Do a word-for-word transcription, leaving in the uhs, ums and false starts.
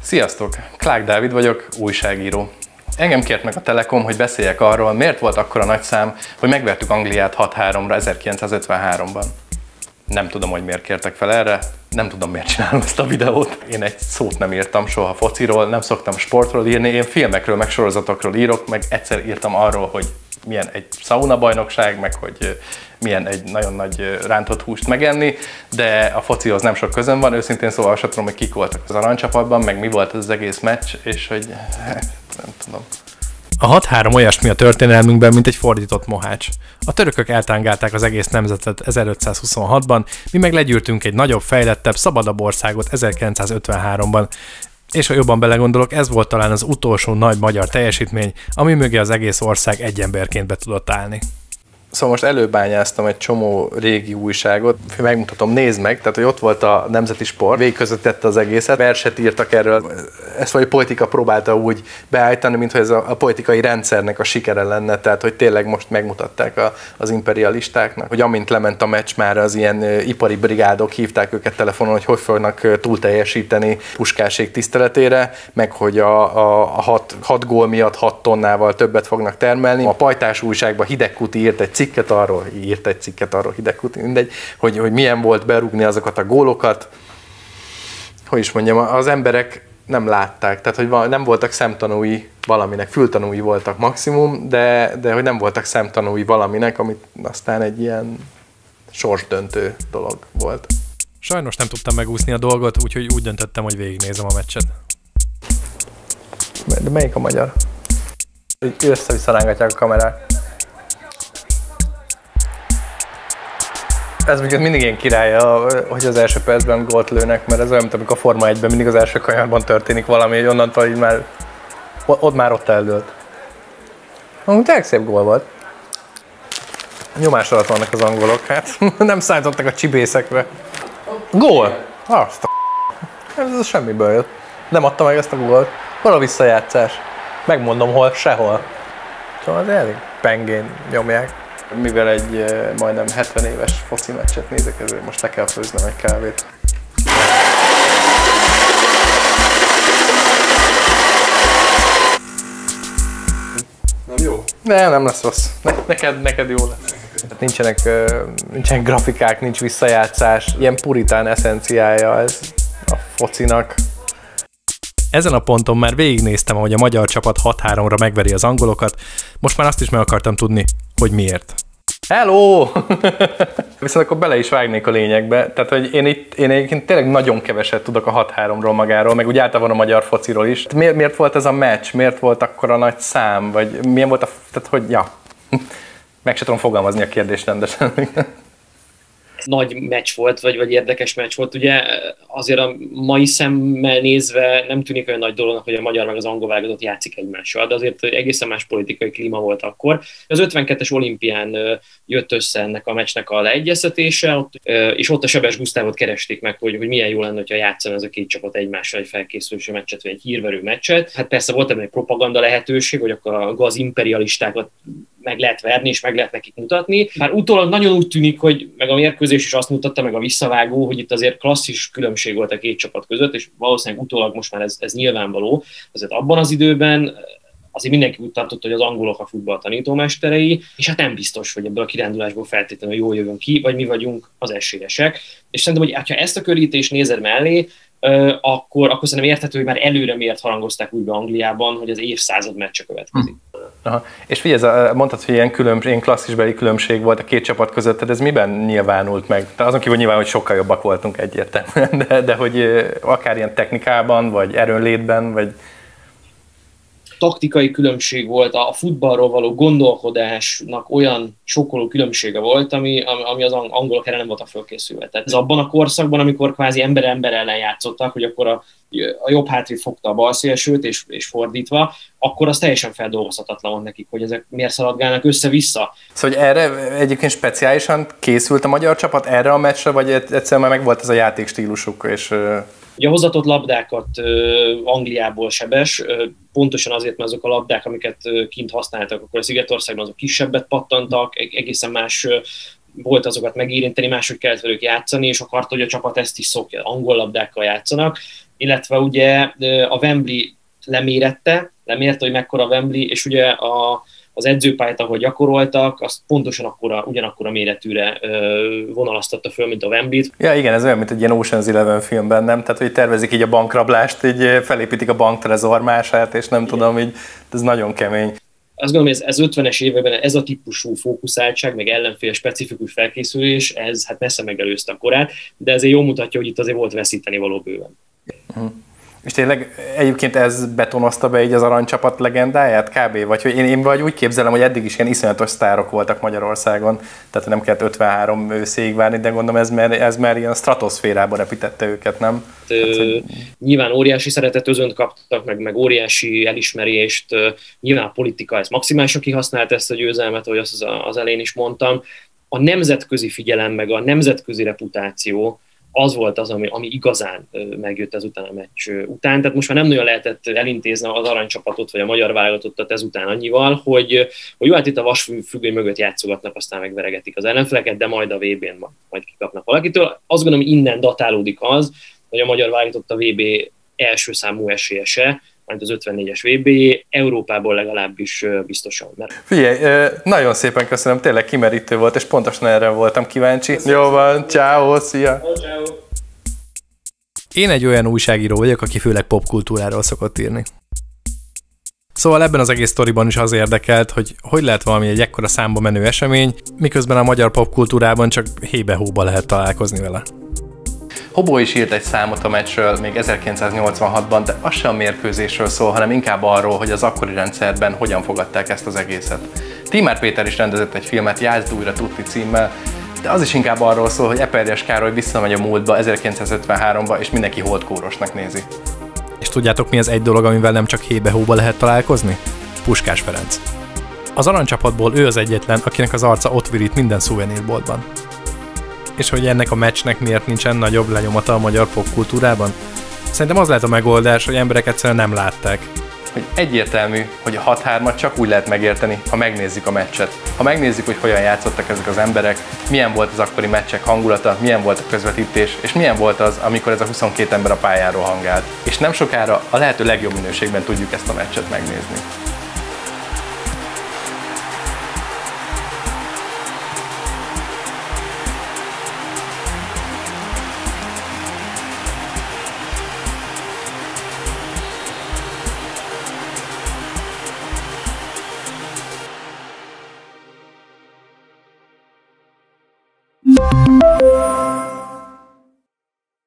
Sziasztok! Klák Dávid vagyok, újságíró. Engem kért meg a Telekom, hogy beszéljek arról, miért volt akkora nagy szám, hogy megvertük Angliát hat háromra ezerkilencszázötvenháromban. Nem tudom, hogy miért kértek fel erre, nem tudom, miért csinálom ezt a videót. Én egy szót nem írtam soha fociról, nem szoktam sportról írni, én filmekről, meg sorozatokról írok, meg egyszer írtam arról, hogy milyen egy szaunabajnokság, meg hogy milyen egy nagyon nagy rántott húst megenni, de a focihoz nem sok közön van, őszintén szóval azt tudom, hogy kik voltak az aranycsapatban, meg mi volt az egész meccs, és hogy nem tudom. A hat három olyasmi a történelmünkben, mint egy fordított mohács. A törökök eltángálták az egész nemzetet ezerötszázhuszonhatban, mi meg legyűrtünk egy nagyobb, fejlettebb, szabadabb országot ezerkilencszázötvenháromban. És ha jobban belegondolok, ez volt talán az utolsó nagy magyar teljesítmény, ami mögé az egész ország egy emberként be tudott állni. Szóval most előbányáztam egy csomó régi újságot, megmutatom, nézd meg, tehát hogy ott volt a Nemzeti Sport, végigközvetítette az egészet, verset írtak erről, ezt vagy a politika próbálta úgy beállítani, mintha ez a, a politikai rendszernek a sikere lenne, tehát hogy tényleg most megmutatták a, az imperialistáknak, hogy amint lement a meccs, már az ilyen ipari brigádok hívták őket telefonon, hogy hogy fognak túl teljesíteni Puskásék tiszteletére, meg hogy a, a, a hat, hat gól miatt hat tonnával többet fognak termelni. A Pajtás újságban Hidegkuti írt egy cikket arról, írt egy cikket arról Hidegkuti, mindegy, hogy, hogy milyen volt berúgni azokat a gólokat. Hogy is mondjam, az emberek nem látták, tehát hogy nem voltak szemtanúi valaminek, fültanúi voltak maximum, de, de hogy nem voltak szemtanúi valaminek, amit aztán egy ilyen sorsdöntő dolog volt. Sajnos nem tudtam megúszni a dolgot, úgyhogy úgy döntöttem, hogy végignézem a meccset. De melyik a magyar? Össze-vissza rángatják a kamerát. Ez mondjuk mindig ilyen királya, hogy az első percben gólt lőnek, mert ez olyan, mint amikor a Forma egyben mindig az első kanyarban történik valami, hogy onnantól így már ott már ott eldőlt. Amúgy tényleg szép gól volt. Nyomás alatt vannak az angolok, hát nem szállítottak a csibészekre. Gól! Azt a ez semmiből jött. Nem adta meg ezt a gólt. Hol a visszajátszás? Megmondom hol, sehol. Szóval az elég pengén nyomják. Mivel egy majdnem hetven éves foci meccset nézek, ezért most le kell főznem egy kávét. Nem jó? Nem, nem lesz rossz. Ne, neked, neked jó lesz. Nincsenek, nincsenek grafikák, nincs visszajátszás. Ilyen puritán eszenciája ez a focinak. Ezen a ponton már végignéztem, hogy a magyar csapat hat háromra megveri az angolokat, most már azt is meg akartam tudni, hogy miért. Hello! Viszont akkor bele is vágnék a lényegbe, tehát hogy én itt, én egyébként tényleg nagyon keveset tudok a hat háromról magáról, meg úgy általában a magyar fociról is. Miért, miért volt ez a meccs? Miért volt akkora nagy szám? Vagy milyen volt a... tehát hogy, ja, meg se tudom fogalmazni a kérdést rendesen. Nagy meccs volt, vagy, vagy érdekes meccs volt. Ugye azért a mai szemmel nézve nem tűnik olyan nagy dolognak, hogy a magyar meg az angol válogatott játszik egymással, de azért egészen más politikai klíma volt akkor. Az ötvenkettes olimpián jött össze ennek a meccsnek a leegyeztetése, és ott a Sebes Gusztávot keresték meg, hogy, hogy milyen jó lenne, hogyha játszana ez a két csapat egymással egy felkészülő meccset, vagy egy hírverő meccset. Hát persze volt ebben egy propaganda lehetőség, hogy akkor a gaz imperialistákat meg lehet verni, és meg lehet nekik mutatni. Már utólag nagyon úgy tűnik, hogy meg a mérkőzés is azt mutatta, meg a visszavágó, hogy itt azért klasszis különbség volt a két csapat között, és valószínűleg utólag most már ez, ez nyilvánvaló. Azért abban az időben azért mindenki úgy tartott, hogy az angolok a futball tanítómesterei, és hát nem biztos, hogy ebből a kirándulásból feltétlenül jól jövünk ki, vagy mi vagyunk az esélyesek. És szerintem, hogy ha ezt a körítést nézed mellé, akkor, akkor szerintem érthető, hogy már előre miért harangozták úgy be Angliában, hogy az évszázad meccse következik. Aha. És figyelj, mondtad, hogy ilyen, különbség, ilyen klasszisbeli különbség volt a két csapat között, tehát ez miben nyilvánult meg? Tehát azon kívül nyilván, hogy sokkal jobbak voltunk egyértelműen, de, de hogy akár ilyen technikában, vagy erőnlétben, vagy... Taktikai különbség volt, a futballról való gondolkodásnak olyan sokkoló különbsége volt, ami, ami az angolok erre nem voltak fölkészülve. Tehát ez abban a korszakban, amikor kvázi ember-ember ellen játszottak, hogy akkor a, a jobb hátvéd fogta a bal szélsőt, és, és fordítva, akkor az teljesen feldolgozhatatlan volt nekik, hogy ezek miért szaladgálnak össze-vissza. Szóval, hogy erre egyébként speciálisan készült a magyar csapat erre a meccsre, vagy egyszerűen már megvolt ez a játékstílusuk, és... Ugye hozatott labdákat Angliából Sebes, pontosan azért, mert azok a labdák, amiket kint használtak, akkor a Szigetországban azok kisebbet pattantak, egészen más volt azokat megérinteni, máshogy kellett velük játszani, és akarta, hogy a csapat ezt is szokja, angol labdákkal játszanak. illetve ugye a Wembley lemérette, lemérte, hogy mekkora a Wembley, és ugye a, az edzőpályát, ahol gyakoroltak, azt pontosan akkora, ugyanakkora méretűre ö, vonalaztatta föl, mint a Wembley-t. Ja, igen, ez olyan, mint egy ilyen Ocean's Eleven filmben, nem? Tehát, hogy tervezik így a bankrablást, így felépítik a banktrezormását, és nem igen. tudom, így, ez nagyon kemény. Azt gondolom, hogy ez, ez ötvenes években ez a típusú fókuszáltság, meg ellenfél specifikus felkészülés, ez hát messze megelőzte a korát, de ezért jól mutatja, hogy itt azért volt veszíteni való bőven. Uh-huh. És tényleg egyébként ez betonozta be így az aranycsapat legendáját kb. Vagy hogy én, én vagy úgy képzelem, hogy eddig is ilyen iszonyatos sztárok voltak Magyarországon, tehát nem kellett ötvenhárom őszéig várni, de gondolom ez már, ez már ilyen stratoszférában repítette őket, nem? Ö, hát, hogy... Nyilván óriási szeretetözönt kaptak, meg, meg óriási elismerést, nyilván a politika ezt maximálisan kihasznált ezt a győzelmet, ahogy azt az, az elején is mondtam. A nemzetközi figyelem, meg a nemzetközi reputáció, az volt az, ami, ami igazán megjött ezután a meccs után. Tehát most már nem nagyon lehetett elintézni az aranycsapatot, vagy a magyar válogatottat ezután annyival, hogy, hogy jó, hát itt a vasfüggöny mögött játszogatnak, aztán megveregetik az ellenfeleket, de majd a vé bén majd, majd kikapnak valakitől. Azt gondolom, hogy innen datálódik az, hogy a magyar válogatott a vé bé első számú esélyese, majd az ötvennégyes vé bé, Európából legalábbis biztosan. Mert... Figyelj, nagyon szépen köszönöm, tényleg kimerítő volt, és pontosan erre voltam kíváncsi. Köszönöm. Jó van, ciao, szia! Ciao. Én egy olyan újságíró vagyok, aki főleg popkultúráról szokott írni. Szóval ebben az egész sztoriban is az érdekelt, hogy hogy lehet valami egy ekkora számba menő esemény, miközben a magyar popkultúrában csak hébe-hóba lehet találkozni vele. Hobó is írt egy számot a meccsről még ezerkilencszáznyolcvanhatban, de az sem a mérkőzésről szól, hanem inkább arról, hogy az akkori rendszerben hogyan fogadták ezt az egészet. Tímár Péter is rendezett egy filmet Játszd újra Tutti címmel, de az is inkább arról szól, hogy Eperjes Károly visszamegy a múltba ezerkilencszázötvenháromba, és mindenki holdkórosnak nézi. És tudjátok, mi az egy dolog, amivel nem csak hébe-hóba lehet találkozni? Puskás Ferenc. Az aranycsapatból ő az egyetlen, akinek az arca ott virít minden szuvenírboltban. És hogy ennek a meccsnek miért nincsen nagyobb lenyomata a magyar popkultúrában? Szerintem az lehet a megoldás, hogy emberek egyszerűen nem látták. Hogy egyértelmű, hogy a hat hármat csak úgy lehet megérteni, ha megnézzük a meccset. Ha megnézzük, hogy hogyan játszottak ezek az emberek, milyen volt az akkori meccsek hangulata, milyen volt a közvetítés, és milyen volt az, amikor ez a huszonkét ember a pályáról hangált. És nem sokára a lehető legjobb minőségben tudjuk ezt a meccset megnézni. you